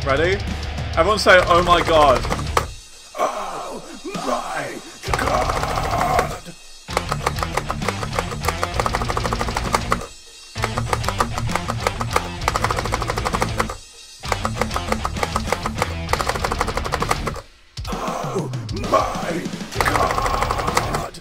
Ready? Everyone say, oh my god. Oh my god! Oh my god!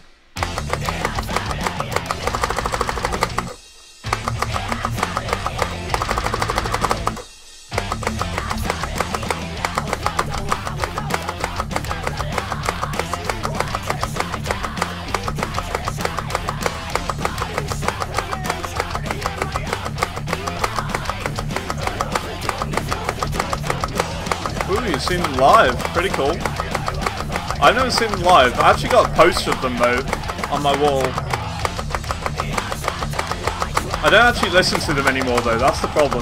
Ooh, you've seen them live. Pretty cool. I've never seen them live. I actually got a poster of them though on my wall. I don't actually listen to them anymore though, that's the problem.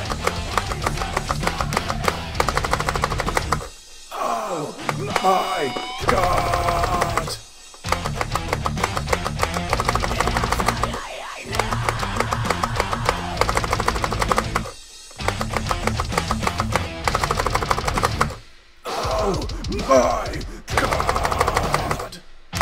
Oh my god! Oh my god!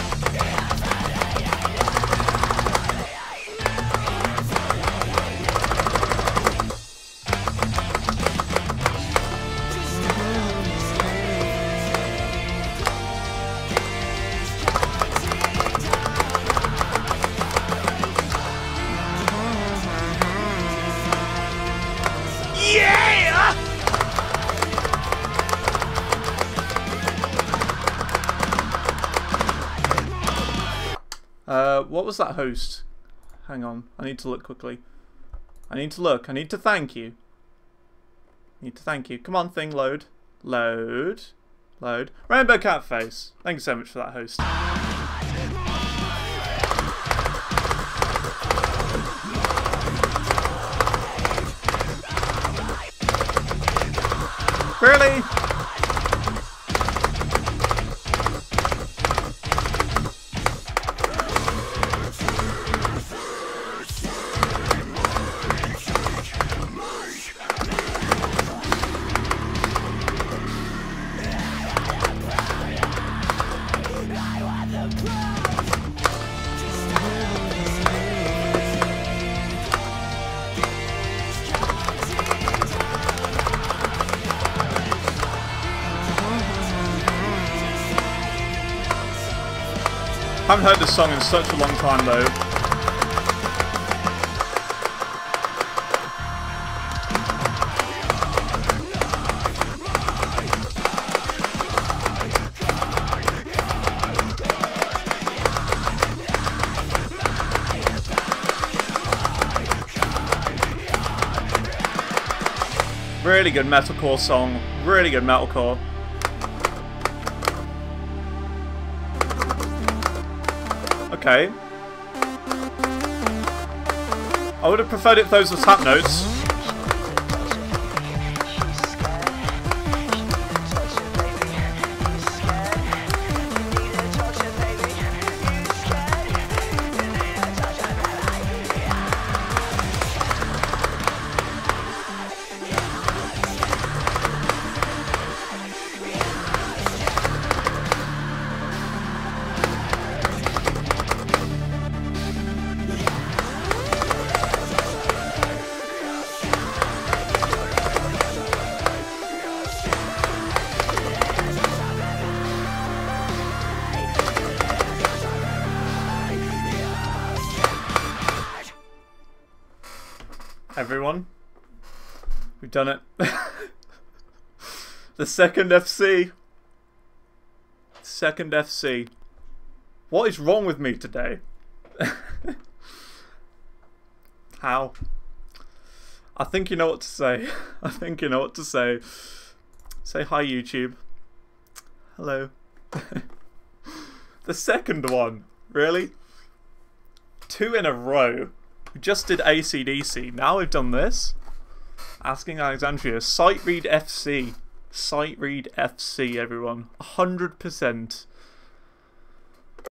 Yeah! What was that host? Hang on, I need to look quickly. I need to look. I need to thank you. I need to thank you. Come on, thing, load. Load. Load. Rainbow Cat Face. Thank you so much for that host. Really? Haven't heard this song in such a long time though. Really good metalcore song. Really good metalcore. Okay. I would have preferred if those were tap notes. Everyone, we've done it. The second FC. Second FC. What is wrong with me today? How? I think you know what to say. I think you know what to say. Say hi, YouTube. Hello. The second one. Really? 2 in a row. We just did AC/DC. Now we've done this. Asking Alexandria. Sight read FC. Sight read FC, everyone. 100%.